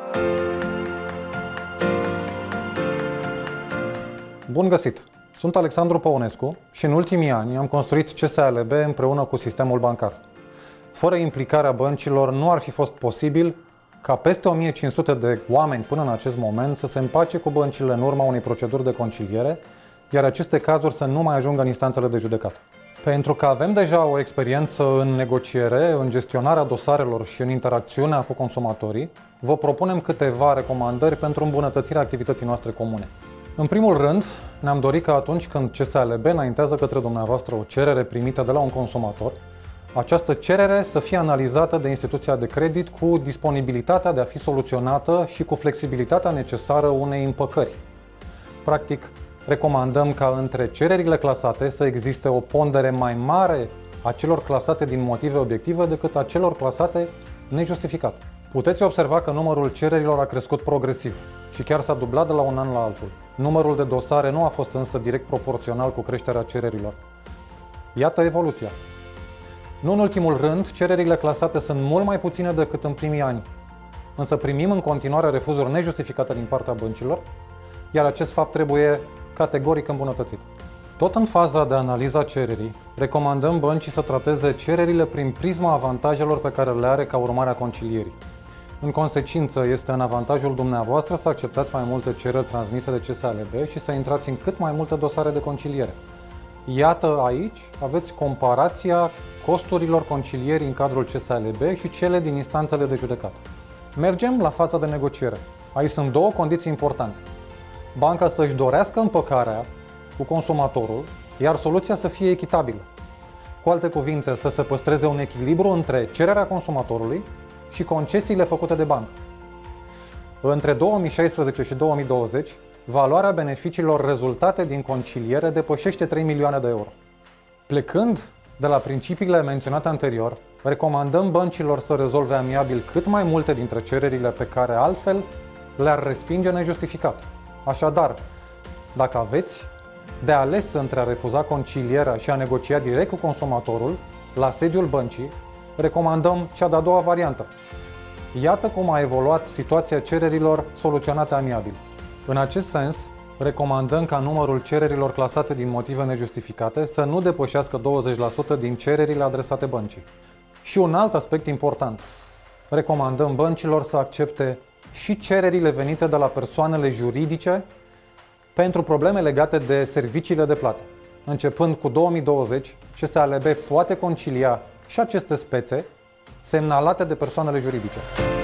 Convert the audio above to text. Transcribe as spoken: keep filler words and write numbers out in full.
Bun găsit! Sunt Alexandru Păunescu și în ultimii ani am construit C S A L B împreună cu sistemul bancar. Fără implicarea băncilor nu ar fi fost posibil ca peste o mie cinci sute de oameni până în acest moment să se împace cu băncile în urma unei proceduri de conciliere, iar aceste cazuri să nu mai ajungă în instanțele de judecată. Pentru că avem deja o experiență în negociere, în gestionarea dosarelor și în interacțiunea cu consumatorii, vă propunem câteva recomandări pentru îmbunătățirea activității noastre comune. În primul rând, ne-am dorit că atunci când C S A L B înaintează către dumneavoastră o cerere primită de la un consumator, această cerere să fie analizată de instituția de credit cu disponibilitatea de a fi soluționată și cu flexibilitatea necesară unei împăcări. Practic, recomandăm ca între cererile clasate să existe o pondere mai mare a celor clasate din motive obiective decât a celor clasate nejustificat. Puteți observa că numărul cererilor a crescut progresiv și chiar s-a dublat de la un an la altul. Numărul de dosare nu a fost însă direct proporțional cu creșterea cererilor. Iată evoluția. Nu în ultimul rând, cererile clasate sunt mult mai puține decât în primii ani, însă primim în continuare refuzuri nejustificate din partea băncilor, iar acest fapt trebuie categoric îmbunătățit. Tot în faza de analiză a cererii, recomandăm băncii să trateze cererile prin prisma avantajelor pe care le are ca urmare a concilierii. În consecință, este în avantajul dumneavoastră să acceptați mai multe cereri transmise de C S A L B și să intrați în cât mai multe dosare de conciliere. Iată aici, aveți comparația costurilor concilierii în cadrul C S A L B și cele din instanțele de judecată. Mergem la fața de negociere. Aici sunt două condiții importante. Banca să-și dorească împăcarea cu consumatorul, iar soluția să fie echitabilă. Cu alte cuvinte, să se păstreze un echilibru între cererea consumatorului și concesiile făcute de bancă. Între două mii șaisprezece și două mii douăzeci, valoarea beneficiilor rezultate din conciliere depășește trei milioane de euro. Plecând de la principiile menționate anterior, recomandăm băncilor să rezolve amiabil cât mai multe dintre cererile pe care altfel le-ar respinge nejustificat. Așadar, dacă aveți de ales între a refuza concilierea și a negocia direct cu consumatorul la sediul băncii, recomandăm cea de-a doua variantă. Iată cum a evoluat situația cererilor soluționate amiabil. În acest sens, recomandăm ca numărul cererilor clasate din motive nejustificate să nu depășească douăzeci la sută din cererile adresate băncii. Și un alt aspect important. Recomandăm băncilor să accepte și cererile venite de la persoanele juridice pentru probleme legate de serviciile de plată. Începând cu două mii douăzeci, C S A L B poate concilia și aceste spețe semnalate de persoanele juridice.